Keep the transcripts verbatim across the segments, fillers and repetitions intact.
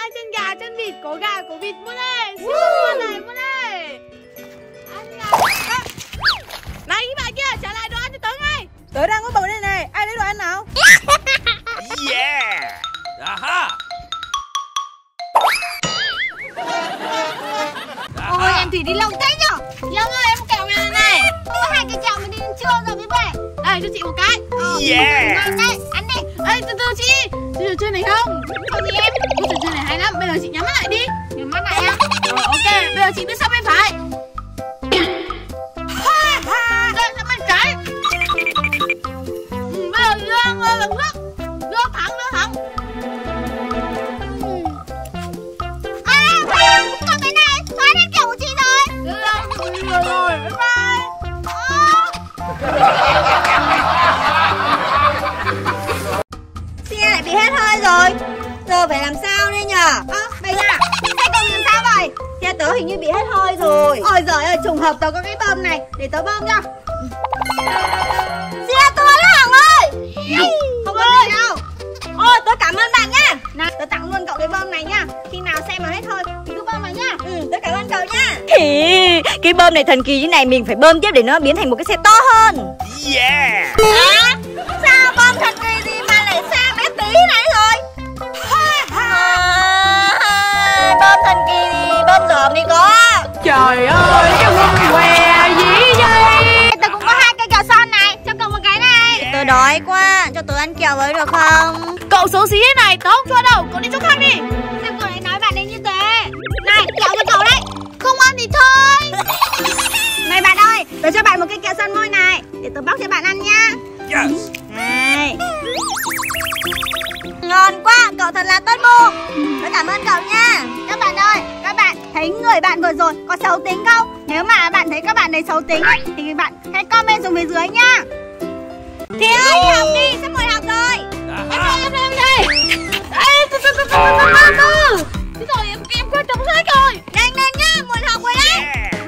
Ai chân gà, chân vịt, cổ gà, cổ vịt mua đây. Mua này, mua đây. Ăn gà. À. Này các bạn kia, trả lại đồ ăn cho tớ ngay. Tớ đang có bầu đây này, ai lấy đồ ăn nào? Yeah. Aha. Ôi em Thủy đi lâu thế nhở? Lâm ơi em kẹo này này. Có hai cái kẹo mình đi chưa rồi với bể. Đây cho chị một cái. Ờ, Yeah. Đây, đây, ăn đi. Ê từ từ chị. Chị trò chơi này không? Cho gì em? Ôi, trò chơi này hay lắm. Bây giờ chị nhắm mắt lại đi. Nhắm mắt lại nhá. Rồi ok, bây giờ chị biết sao bên phải. Đây sang bên trái. Ừ, bây giờ đưa ngơ bằng nước. Đưa thẳng, đưa thẳng. Còn cái này, xóa hết kẹo của chị rồi. Đưa ra, rồi rồi, bye bye. Xe lại bị hết hơi rồi. Giờ phải làm sao đây nhở? Ơ, à, mày à, xe cậu làm sao vậy? Xe tớ hình như bị hết hơi rồi. Ôi giời ơi, trùng hợp tớ có cái bơm này. Để tớ bơm cho. Xe tớ là Hằng ơi. Không có gì đâu. Ôi, tớ cảm ơn bạn nhá. Nào, tớ tặng luôn cậu cái bơm này nhá. Khi nào xe mà hết hơi thì cứ bơm vào nhá. Ừ, tớ cảm ơn cậu nhá. Thì cái bơm này thần kỳ như này mình phải bơm tiếp để nó biến thành một cái xe to hơn. Yeah. À, sao bơm thần kỳ gì mà lại sang bé tí này rồi? À, bơm thần kỳ thì bơm dởm đi có. Trời ơi, cái quần què gì vậy? Tớ cũng có hai cây kẹo son này, cho cậu một cái này. Tớ đói quá, cho tớ ăn kẹo với được không? Cậu xấu xí thế này, tớ không cho đâu, cậu đi chỗ khác đi. Sao cậu lại nói bạn ấy như thế? Này, kẹo cho cậu đấy. Không ăn thì thôi. Này bạn ơi, tớ cho bạn một cái kẹo son môi này. Để tớ bóc cho bạn ăn nha. Yes. Này. Ngon quá, cậu thật là tốt bụng. Tớ cảm ơn cậu nha. Các bạn ơi, các bạn thấy người bạn vừa rồi có xấu tính không? Nếu mà bạn thấy các bạn ấy xấu tính ấy, thì bạn hãy comment xuống phía dưới nha. Thì ơi, đi học đi, sắp ngồi học rồi. Em đây, em đây, em đây. Ê, từ từ từ từ từ từ từ. Thế rồi em em quên đóng sách rồi. Nhanh lên nhá, ngồi học rồi đấy.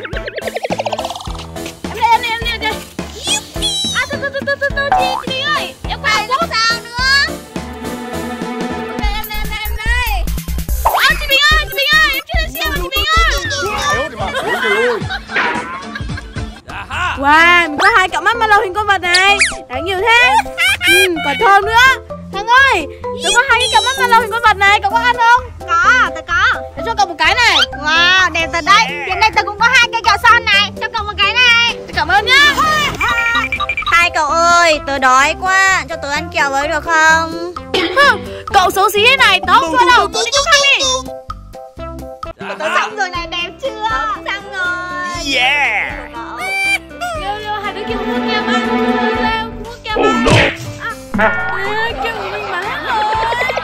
Em đây, em đây, em đây, em đây. À từ từ từ từ từ từ chị chị ơi, em quên Không sao nữa. Em đây, em đây, em đây, em đây. À chị Bình ơi, chị Bình ơi, em chưa lên xe mà chị Bình ơi. Aha. Wow, mình có hai cặp mắt malo hình con vật này. Đáng nhiều thế. Ừ, còn thơm nữa. Thằng ơi, tớ có hai cái cặp mắt malo hình con vật này, cậu có ăn không? Có, tớ có. Tớ cho cậu một cái này. Wow, đẹp thật đấy. Hiện nay tớ cũng có hai cây kẹo son này, cho cậu một cái này. Tớ cảm ơn nhá. Hai cậu ơi, tớ đói quá, cho tớ ăn kẹo với được không? Cậu xấu xí thế này, tớ không cho đâu, cậu đi chỗ khác đi. Tớ xong rồi này, đẹp chưa? Xong rồi. Yeah. Yêu yêu hai đứa kia mua kem ăn. Leo mua kem ăn. À, à, kem của mình bán hết rồi.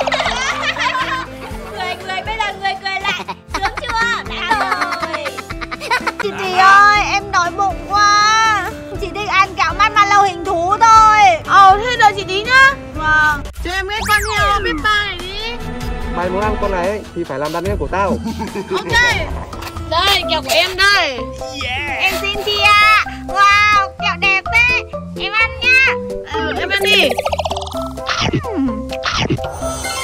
Cười cười, bây giờ người cười lại. Sướng chưa? Đã rồi. Chị Thùy ơi, em đói bụng quá. Chị thích ăn kẹo marshmallow hình thú thôi. Ờ, thế giờ chị đi nhá. Vâng. Cho em cái con heo Peppa này đi. Mày muốn ăn con này ấy, thì phải làm đàn em của tao. Ok. Đây, kẹo của em đây. Yeah. Em xin chị ạ. Wow, kẹo đẹp thế. Em ăn nha. Ừ, em ăn đi.